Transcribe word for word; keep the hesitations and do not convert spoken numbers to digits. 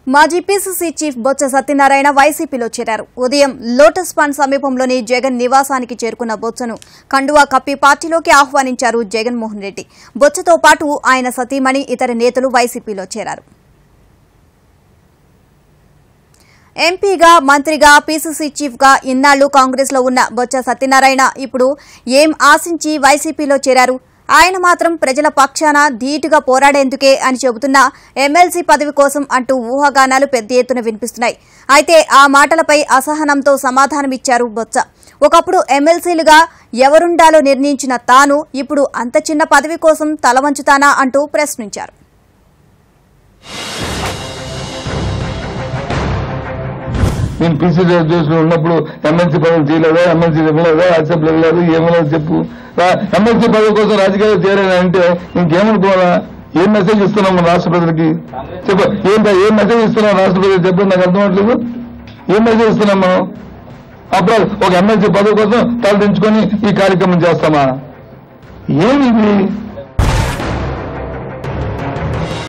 మాజీ PCC chief Botsa Satyanarayana వైసీపీలో చేరారు. ఉదయం లోటస్ పాండ్ సమీపంలోని జగన్ నివాసానికి చేరుకున్న బొత్సను కండువా కప్పి పార్టీలోకి ఆహ్వానించారు జగన్మోహన్ రెడ్డి. బొత్సతో పాటు ఆయన సతీమణి ఇతర నేతలు వైసీపీలో చేరారు. ఎంపీగా, మంత్రిగా, పీసీసీ చీఫ్గా ఇన్నాళ్లు కాంగ్రెస్లో ఉన్న బొత్స సత్యనారాయణ ఇప్పుడు ఏం ఆశించి వైసీపీలో చేరారు? ఆయన మాత్రం ప్రజల పక్షాన ధీటుగా పోరాడేందుకే అని చెబుతున్న ఎమ్మెల్సీ పదవి కోసం అంటూ ఊహాగానాలు పెద్ద ఎత్తున వినిపిస్తున్నాయి. అయితే ఆ మాటలపై అసహనంతో సమాధానమిచ్చారు బొత్స. ఒకప్పుడు ఎమ్మెల్సీలుగా ఎవరుండాలో నిర్ణయించిన తాను ఇప్పుడు అంత చిన్న పదవి కోసం తలవంచుతానా అంటూ ప్రశ్నించారు. నేను పీసీసీ అధ్యక్షులు ఉన్నప్పుడు ఎమ్మెల్సీ పదవి చేయలేదా, ఎమ్మెల్సీ ఇవ్వలేదా, అసెంబ్లీ ఇవ్వలేదు, ఏమలేదు చెప్పు. ఎమ్మెల్సీ పదవి కోసం రాజకీయాలు చేరానంటే ఇంకేమనుకోవాలా? ఏం మెసేజ్ ఇస్తున్నాం మన రాష్ట్ర ప్రజలకి? చెప్పు, ఏం ఏం మెసేజ్ ఇస్తున్నాం రాష్ట్ర ప్రజలకు? చెప్పండి, నాకు అర్థం అవట్లేదు. ఏం మెసేజ్ ఇస్తున్నాం మనం? అప్పుడు ఒక ఎమ్మెల్సీ పదవి కోసం తల దించుకొని ఈ కార్యక్రమం చేస్తామా? ఏమి ఇది?